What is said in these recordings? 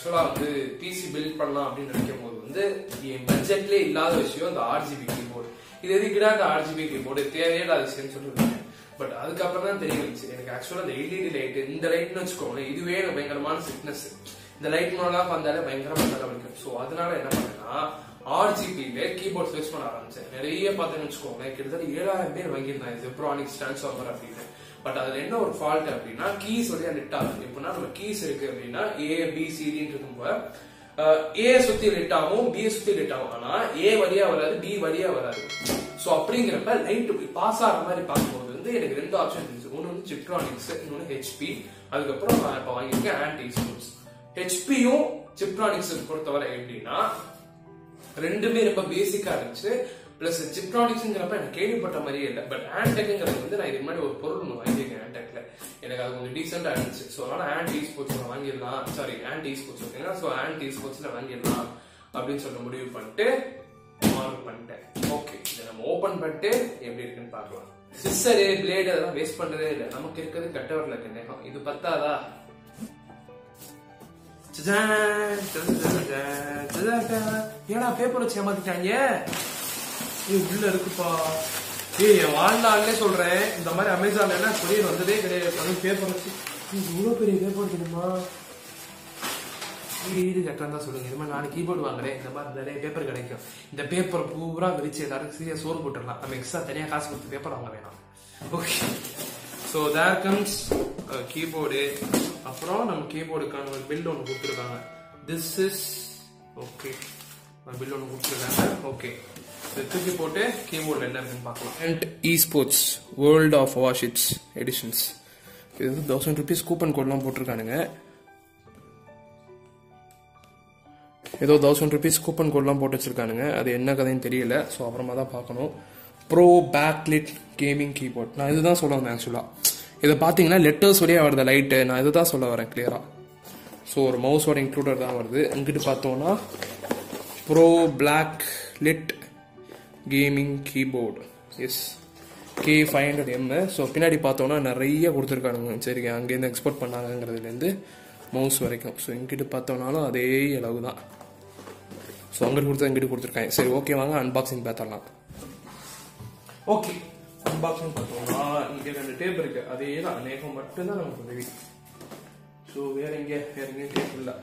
ஆக்சுவலா வந்து PC build பண்ணலாம் அப்படின்னு நினைக்கும் போது வந்து என் பட்ஜெட்லேயே இல்லாத விஷயம் இந்த ஆர்ஜிபி கீபோர்டு. இது எதுக்குடா இந்த ஆர்ஜிபி கீபோர்டு தேவையில்லாத விஷயம்னு சொல்லிருக்கேன். பட் அதுக்கப்புறம் தான் தெரிஞ்சிச்சு எனக்கு ஆக்சுவலா இந்த எல்இடி லைட் இந்த லைட்னு வச்சுக்கோங்களேன், இதுவே எனக்கு பயங்கரமான சிக்னஸ். இந்த லைட் மூலம் வந்தாலே பயங்கரமா தலைவலிக்கும். ஸோ அதனால என்ன பண்ணேன்னா ஆர்ஜிபியில கீபோர்ட் சர்ச் பண்ண ஆரம்பிச்சேன். நிறைய பார்த்தேன்னு வச்சுக்கோங்களேன், கிட்டத்தட்ட 7000 பேர் வாங்கியிருந்தாங்க ஜெப்ரானிக்ஸ் டிரான்ஸ்ஃபார்மர் அப்படின்னு. பட் அதுல என்ன ஒரு ஃபால்ட் அப்படின்னா கீஸ் வழியா லிட் ஆகும். எப்படின்னா நம்ம கீஸ் இருக்கு அப்படின்னா ABCD இருக்கும்போது A சுத்தி லிட் ஆகும், B சுத்தி லிட் ஆகும். ஆனா A வழியா வராது, B வழியா வராது. சோ அப்படிங்கிறப்ப லைட் பாஸ் ஆகிற மாதிரி பார்க்கும்போது வந்து எனக்கு 2 ஆப்ஷன் இருந்துச்சு. ஒன்னு வந்து ஜெப்ரானிக்ஸ், இன்னொன்னு HP. அதுக்கப்புறம் நான் இப்ப வாங்கியிருக்கேன் ஆன்டிஸ்போர்ட்ஸ். HPயும் ஜெப்ரானிக்ஸ் பொறுத்தவரை எப்படின்னா ரெண்டுமே ரொம்ப பேசிக்கா இருந்துச்சு. பிளஸ் ஜிப்ரானிக்ஸ்ங்கிறப்ப எனக்கு கேள்விப்பட்ட மாதிரியே இல்லை. பட் ஆன்டெக்ங்கிறது வந்து நான் இதுக்கு முன்னாடி ஒரு பொருள் ஒன்று வாங்கியிருக்கேன் ஆன்டெக்ல, எனக்கு அது கொஞ்சம் டீசெண்டா இருந்துச்சு. ஸோ அதனால ஆன்டி ஸ்போர்ட்ஸ்ல வாங்கிடலாம், சாரி ஆன்டி ஸ்போர்ட்ஸ் ஓகேங்களா. ஸோ ஆன்டி ஸ்போர்ட்ஸ்ல வாங்கிடலாம் அப்படின்னு சொல்ல முடிவு பண்ணிட்டு ஆர்டர் பண்ணிட்டேன். ஓகே, இதை நம்ம ஓபன் பண்ணிட்டு எப்படி இருக்குன்னு பார்க்கலாம். சிஸ்ஸரு பிளேடு அதெல்லாம் வேஸ்ட் பண்றதே இல்லை, நமக்கு இருக்கிறது கட்டவரில் இருக்க நேகம். இது பத்தாதா? ஏன்னா பேப்பர் வச்சு ஏமாத்திட்டாங்க. உள்ள இருக்குப்பா. என் வாழ்நாள்லே சொல்றேன், இந்த மாதிரி அமேசான்ல எல்லாம் கொரியர் வந்ததே கிடையாது. அது பேப்பர் வச்சு இவ்வளவு பெரிய பேப்பர் தெரியுமா? இது கரெக்டா தான் சொல்லுங்க. இது மாதிரி நான் கீபோர்டு வாங்குறேன், இந்த மாதிரி நிறைய பேப்பர் கிடைக்கும். இந்த பேப்பர் பூரா விரிச்சு எல்லாரும் சீரியா சோறு போட்டுடலாம். நம்ம எக்ஸ்ட்ரா தனியா காசு கொடுத்து பேப்பர் வாங்க வேணாம். Okay, so there comes keyboard. அப்புறம் நம்ம கீபோர்டுக்கான ஒரு பில் ஒன்று கொடுத்துருக்காங்க. திஸ் இஸ் ஓகே, பில் ஒன்று கொடுத்துருக்காங்க. ஓகே, தூக்கி போட்டு கீபோர்டு என்ன இருக்குன்னு பார்க்கலாம். And eSports world of warships editions. இது வந்து 1000 rupees கூப்பன் கோட்லாம் போட்டிருக்கானுங்க. ஏதோ 1000 rupees கூப்பன் கோட்லாம் போட்டு வச்சிருக்கானுங்க. அது என்ன கதைன்னு தெரியல. ஸோ அப்புறமா தான் பார்க்கணும். Bro backlit gaming keyboard. நான் இதுதான் சொல்ல வந்தேன் ஆக்சுவலா. இதை பார்த்தீங்கன்னா லெட்டர்ஸ் வழியா வருது லைட்டு. நான் இதுதான் சொல்ல வரேன் கிளியரா. ஸோ ஒரு மவுஸோட இன்க்ளூடர் தான் வருது. இங்கிட்டு பார்த்தோம்னா bro black lit gaming keyboard S K500M. So பின்னாடி பார்த்தோன்னா நிறைய கொடுத்துருக்கானுங்க. சரி, அங்கேருந்து எக்ஸ்போர்ட் பண்ணாங்கிறதுலேருந்து மவுஸ் வரைக்கும். ஸோ இங்கிட்டு பார்த்தோம்னாலும் அதே அளவு தான். ஸோ அங்கிட்டு கொடுத்தா இங்கிட்டு கொடுத்துருக்காங்க. சரி, ஓகே, வாங்க அன்பாக்சிங் பார்த்தரலாம். ஓகே, அன்பாக்சிங் பார்த்தோம்னா இங்கே 2 டேப் இருக்கு. அதே தான், அநேகம் மட்டும்தான் நமக்கு உதவி. ஸோ வேற எங்கேயும் டேப் இல்லை.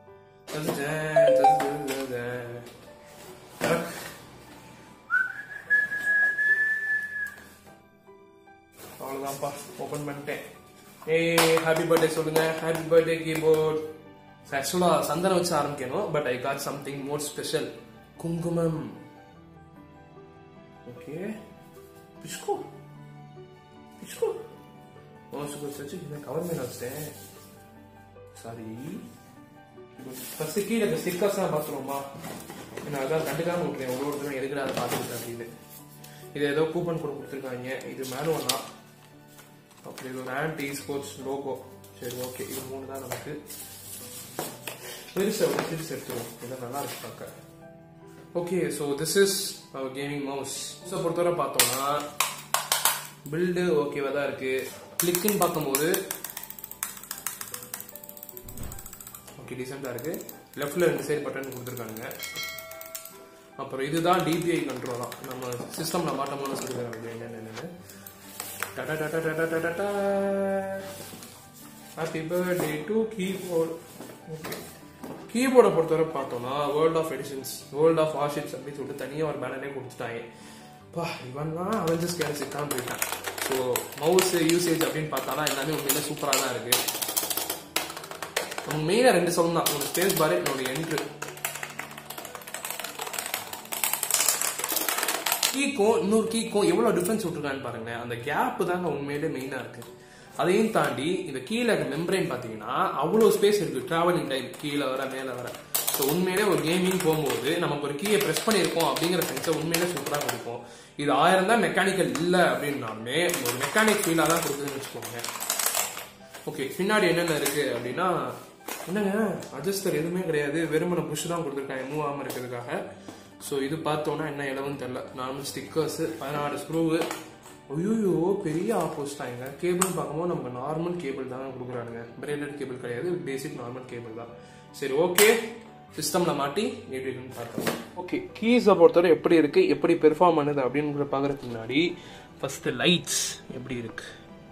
அவ்வளவுதான்ப்பா, ஓபன் பண்ணிட்டேன். ஹாப்பி பர்த்டே சொல்லுங்க. Happy birthday keyboard. ஆக்சுவலா சந்தனம் வச்சு ஆரம்பிக்கணும். But I got something more special. குங்குமம். ஓகே, பிஸ்கோ பிஸ்கோ வச்சு கவர் மேல வச்சிட்டேன். சாரி, ஃபர்ஸ்ட் கீழே ஸ்டிக்கர்ஸ் தான் பார்த்துருவோமா? நான் அதான் கண்டுக்காம விட்டுறேன். ஒரு தடவை எதுக்குடா அதை பார்த்துக்கிட்டேன் அப்படின்னு. இது ஏதோ கூப்பன் கோட் கொடுத்துருக்காங்க. இது மேனுவல் தான். அப்படி இது ஒரு ஆன்டி ஸ்போர்ட்ஸ் லோகோ. சரி, ஓகே, இது 3 தான் நமக்கு. பெருசா எடுத்துருவோம். இதெல்லாம் நல்லா இருக்கு பார்க்க. Okay, so this is our gaming mouse. So பொறுத்தவரை பார்த்தோம்னா பில்டு ஓகேவா தான் இருக்கு. கிளிக்குன்னு பார்க்கும்போது ஓகே, டீசெண்டா இருக்கு. லெஃப்ட்ல 2 சைடு பட்டன் கொடுத்துருக்காங்க. அப்புறம் இதுதான் DPI கண்ட்ரோல் தான். நம்ம சிஸ்டம்ல மாட்டோம்னு சொல்லிருக்காங்க. என்னென்ன happy birthday to keyboard. Okay, கீபோர்டை பொறுத்தவரை பார்த்தோம்னா world of editions, World of Warships அப்படின்னு சொல்லிட்டு தனியாக ஒரு பேனரே கொடுத்துட்டாங்க. இவன் தான் அவெஞ்சர்ஸ் கேலக்ஸி தான் போயிட்டான். ஸோ மவுஸ் யூசேஜ் அப்படின்னு பார்த்தானா எல்லாமே உண்மையில சூப்பராக தான் இருக்கு. நமக்கு மெயினாக 2 சவுண்ட் தான். ஒரு ஸ்பேஸ் பார், என்னோட என்ட்ரு கீக்கும் இன்னொரு கீக்கும் எவ்வளவு டிஃபரன்ஸ் விட்டுருக்கான்னு பாருங்க. அந்த கேப் தாங்க உண்மையிலே மெயினா இருக்கு. அதையும் தாண்டி இந்த கீழே மெம்பரைன் பாத்தீங்கன்னா அவ்வளவு ஸ்பேஸ் இருக்கு. டிராவலிங் டைம் கீழே வர மேல வர. ஸோ உண்மையிலே ஒரு கேமிங் போகும்போது நமக்கு ஒரு கீயை பிரஸ் பண்ணியிருக்கோம் அப்படிங்கிற சென்ஸை உண்மையிலே சூப்பராக கொடுக்கும். இது 1000 தான் மெக்கானிக்கல் இல்லை அப்படின்னாலுமே ஒரு மெக்கானிக் ஃபீலாக தான் கொடுக்குதுன்னு வச்சுக்கோங்க. ஓகே, பின்னாடி என்னென்ன இருக்கு அப்படின்னா என்னங்க அட்ஜஸ்டர் எதுவுமே கிடையாது. வெறுமனை புஷ் தான் கொடுத்துருக்காங்க மூவ் ஆகாம இருக்கிறதுக்காக. ஸோ இது பார்த்தோன்னா என்ன இலவுன்னு தெரியல. Normal stickers, 16 screw. ஐயோ, பெரிய ஆப்போசிட்டாங்க. கேபிள் பார்க்கும்போது நம்ம நார்மல் கேபிள் தாங்க கொடுக்குறானுங்க. பிரெய்டட் கேபிள் கிடையாது, பேசிக் நார்மல் கேபிள் தான். சரி ஓகே, சிஸ்டம்ல மாட்டி எப்படி இருக்குன்னு பார்க்கலாம். ஓகே, கீஸை பொறுத்தவரை எப்படி இருக்கு, எப்படி பெர்ஃபார்ம் பண்ணுது அப்படின்னு பார்க்கறதுக்கு முன்னாடி ஃபர்ஸ்ட் லைட்ஸ் எப்படி இருக்கு.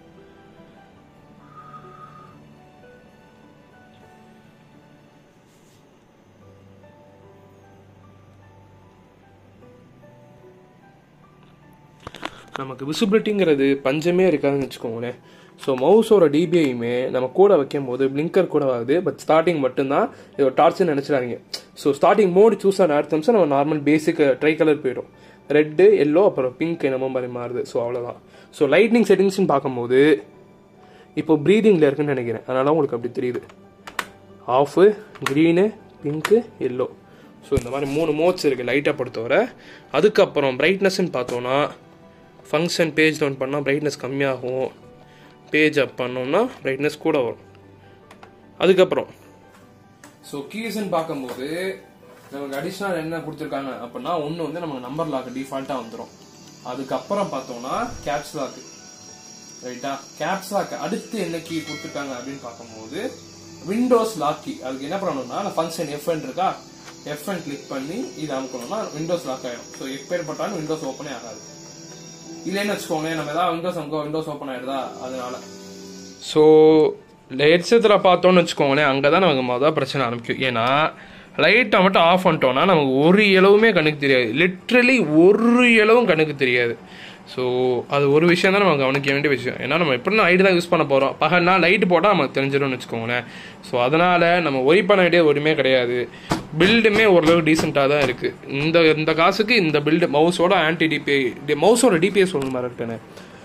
நமக்கு விசிபிலிட்டிங்கிறது பஞ்சமே இருக்காதுன்னு வச்சுக்கோங்களேன். ஸோ மவுஸோட டிபிஐயுமே நம்ம கூட வைக்கும் போது பிளிங்கர் கூட ஆகுது. பட் ஸ்டார்டிங் மட்டும்தான் இது ஒரு டார்ச்னு நினச்சிடாதீங்க. ஸோ ஸ்டார்டிங் மோடு சூஸ் ஆன அடுத்த நிமிஷம் நம்ம நார்மல் பேசிக் ட்ரை கலர் போயிடும். ரெட்டு, எல்லோ, அப்புறம் பிங்க் என்னமோ மாதிரி மாறுது. ஸோ அவ்வளோதான். ஸோ லைட்னிங் செட்டிங்ஸ்னு பார்க்கும்போது இப்போ ப்ரீதிங்கில் இருக்குன்னு நினைக்கிறேன், அதனால உங்களுக்கு அப்படி தெரியுது. Off, green, pink, yellow. So இந்த மாதிரி 3 மோட்ஸ் இருக்குது லைட்டாக பொறுத்தவரை. அதுக்கப்புறம் பிரைட்னஸ்ன்னு பார்த்தோன்னா ஃபங்க்ஷன் பேஜ் டவுன் பண்ணால் பிரைட்னஸ் கம்மியாகும், பேஜ் அப் பண்ணோம்னா பிரைட்னஸ் கூட வரும். அதுக்கப்புறம் ஸோ கீஸ்ன்னு பார்க்கும்போது நமக்கு அடிஷ்னல் என்ன கொடுத்துருக்காங்க அப்படின்னா, ஒன்று வந்து நமக்கு நம்பர் லாக் டிஃபால்ட்டாக வந்துடும். அதுக்கப்புறம் பார்த்தோம்னா கேப்ஸ் லாக், ரைட்டா? கேப்ஸ் லாக் அடுத்து என்ன கீ கொடுத்துருக்காங்க அப்படின்னு பார்க்கும்போது விண்டோஸ் லாக் கீ. அதுக்கு என்ன பண்ணணும்னா அந்த ஃபங்க்ஷன் எஃப்என் இருக்கா, எஃப்என் கிளிக் பண்ணி இது அமுக்கணும்னா விண்டோஸ் லாக் ஆகிடும். ஸோ எப்பேர் பட்டாலும் விண்டோஸ் ஓப்பனே ஆகாது. இல்லைன்னு வச்சுக்கோங்களேன், நம்ம ஏதாவது விண்டோஸ் ஓப்பன் ஆயிடுதா அதனால. ஸோ ஹெட்செட்டில் பார்த்தோன்னு வச்சுக்கோங்களேன், அங்கே தான் நமக்கு மொதல் பிரச்சனை ஆரம்பிக்கும். ஏன்னா லைட்டை மட்டும் ஆஃப் பண்ணிட்டோம்னா நமக்கு ஒரு இளவுமே கண்ணுக்கு தெரியாது, லிட்ரலி ஒரு இளவும் கண்ணுக்கு தெரியாது. ஸோ அது ஒரு விஷயம் தான் நம்ம கவனிக்க வேண்டிய விஷயம். ஏன்னா நம்ம எப்படி ஐடி தான் யூஸ் பண்ண போகிறோம், பகல்னா லைட்டு போட்டால் நமக்கு தெரிஞ்சிடும்னு வச்சுக்கோங்களேன். ஸோ அதனால் நம்ம ஒரி பண்ண வேண்டியது ஒருமே கிடையாது. பில்டுமே ஓரளவுக்கு டீசெண்டாக தான் இருக்குது. இந்த காசுக்கு இந்த பில்டு மவுஸோட ஆன்டி டிபிஐ, மவுஸோட டிபிஐ சொல்லுற மாதிரி இருக்குன்னு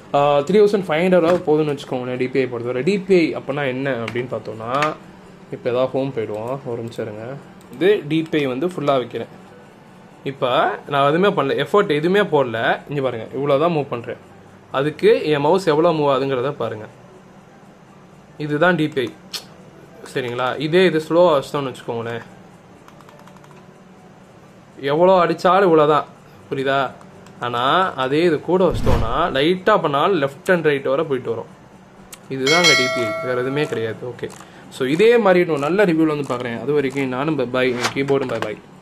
3500 போதுன்னு வச்சுக்கோங்களேன் டிபிஐ பொறுத்தவரை. டிபிஐ அப்படின்னா என்ன அப்படின்னு பார்த்தோன்னா, இப்போ ஏதாவது ஹோம் போயிடுவோம், ஒரு நிமிஷம் இருங்க. இது டிபிஐ வந்து ஃபுல்லாக வைக்கிறேன். இப்போ நான் எதுவுமே பண்ணல, எஃபர்ட் எதுவுமே போடல. இங்கே பாருங்கள், இவ்வளோ தான் மூவ் பண்ணுறேன். அதுக்கு என் மவுஸ் எவ்வளோ மூவ் ஆகுதுங்கிறத பாருங்கள். இதுதான் டிபிஐ, சரிங்களா? இது ஸ்லோவாக வச்சிட்டோம்னு வச்சுக்கோங்களேன், எவ்வளோ அடித்தாலும் இவ்வளோதான், புரியுதா? ஆனால் அதே இது கூட வச்சிட்டோன்னா லைட்டாக பண்ணாலும் லெஃப்ட் அண்ட் ரைட் வர போயிட்டு வரும். இதுதான் அங்கே டிபிஐ, வேறு எதுவுமே கிடையாது. ஓகே, ஸோ இதே மாதிரி இன்னும் நல்ல ரிவ்யூவில் வந்து பார்க்குறேன். அது வரைக்கும் நானும் பாய், கீபோர்டும் பாய்.